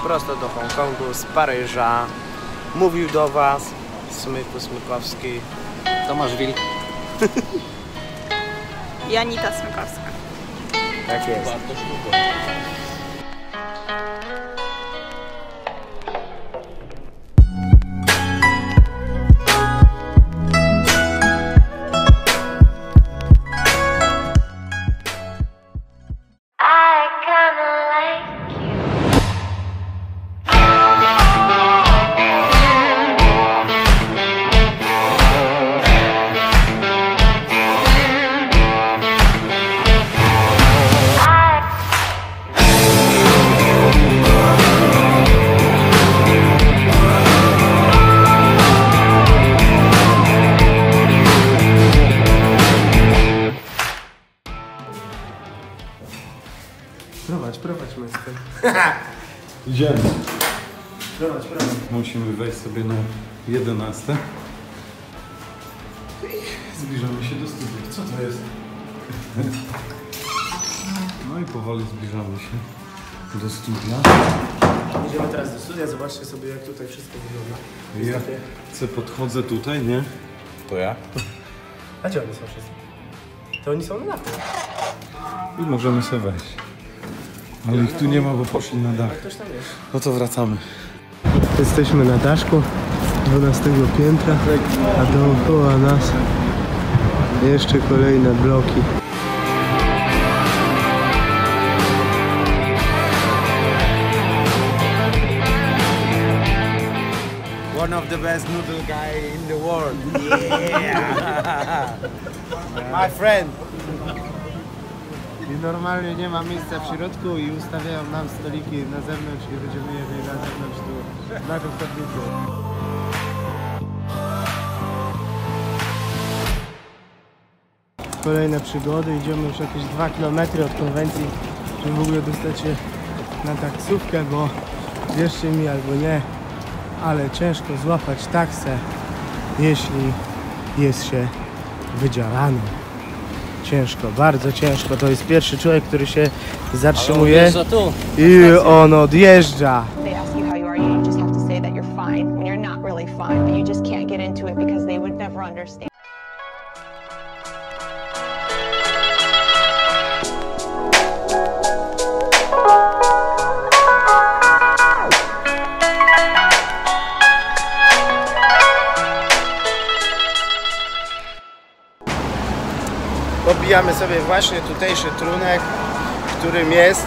prosto do Hongkongu z Paryża. Mówił do was Smyku Smykowski, Tomasz Wilk i Anita Smykowska. Tak jest. Prowadź Meskę. Idziemy. Prowadź. Musimy wejść sobie na 11. Zbliżamy się do studia. Co to jest? No i powoli zbliżamy się do studia. Idziemy teraz do studia, zobaczcie sobie jak tutaj wszystko wygląda. Ja podchodzę tutaj, nie? To ja. A gdzie oni są wszyscy? To oni są na dachu. I możemy sobie wejść. Ale ich tu nie ma, bo poszli na dach. Ktoś tam jest. No to wracamy. Jesteśmy na daszku 12 piętra, a dookoła nas jeszcze kolejne bloki. One of the best noodle guy in the world. Yeah! My friend! I normalnie nie ma miejsca w środku i ustawiają nam stoliki na zewnątrz i będziemy jechali na zewnątrz tu na kostownicy. Kolejne przygody, idziemy już jakieś 2 km od konwencji, żeby w ogóle dostać się na taksówkę, bo wierzcie mi albo nie, ale ciężko złapać taksę, jeśli jest się wydzielanym. Ciężko, bardzo ciężko. To jest pierwszy człowiek, który się zatrzymuje i on odjeżdża. Pobijamy sobie właśnie tutejszy trunek, którym jest,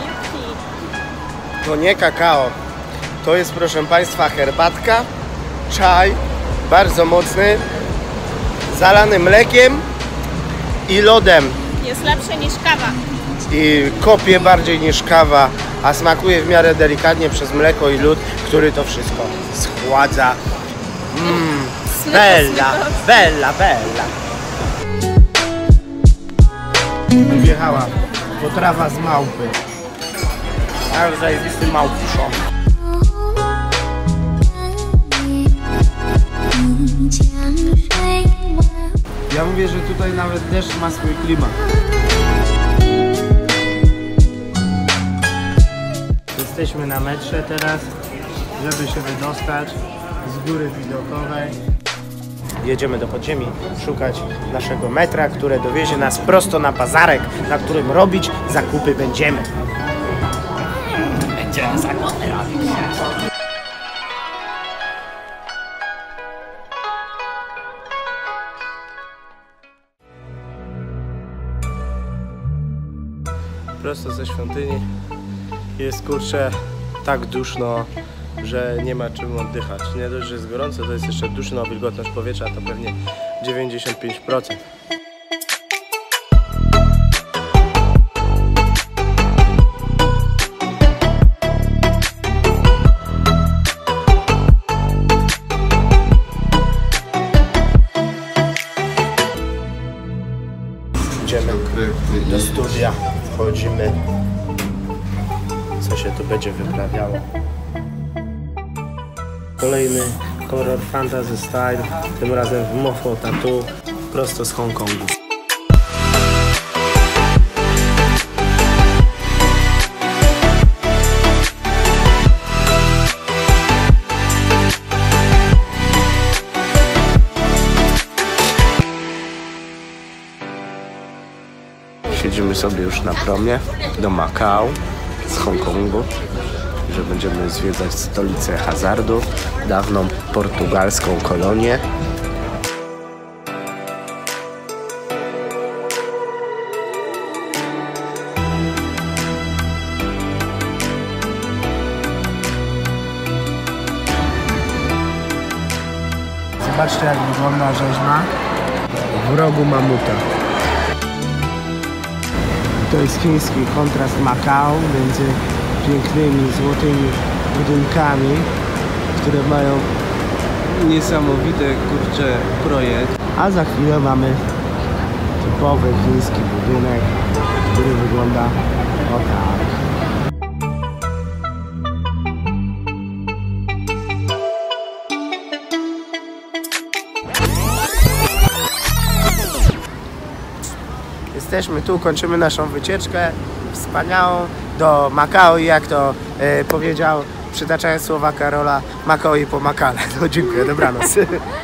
to nie kakao, to jest proszę Państwa herbatka, czaj, bardzo mocny, zalany mlekiem i lodem. Jest lepsze niż kawa. I kopie bardziej niż kawa, a smakuje w miarę delikatnie przez mleko i lód, który to wszystko schładza. Bella, bella, bella. Wjechała potrawa z małpy. Ale zajebisty małpuszon. Ja mówię, że tutaj nawet deszcz ma swój klimat. Jesteśmy na metrze teraz, żeby się wydostać z góry widokowej. Jedziemy do podziemi szukać naszego metra, które dowiezie nas prosto na bazarek, na którym robić zakupy będziemy. Będziemy zakupy robić. Prosto ze świątyni jest, kurczę, tak duszno, że nie ma czym oddychać. Nie dość, że jest gorąco, to jest jeszcze duszno, wilgotność powietrza to pewnie 95%. Idziemy do studia, wchodzimy, co się tu będzie wyprawiało. Kolejny horror fantasy style, tym razem w Mofo Tattoo, prosto z Hongkongu. siedzimy sobie już na promie do Makao z Hongkongu, że będziemy zwiedzać stolicę hazardu, dawną portugalską kolonię. Zobaczcie, jak wygląda rzeźba w rogu mamuta. To jest chiński kontrast Makao między pięknymi, złotymi budynkami, które mają niesamowite, kurcze, projekt. A za chwilę mamy typowy chiński budynek, który wygląda o tak. Jesteśmy tu, kończymy naszą wycieczkę wspaniałą do Makao i jak to powiedział, przytaczając słowa Karola, Makao i po Makale. No dziękuję, dobranoc.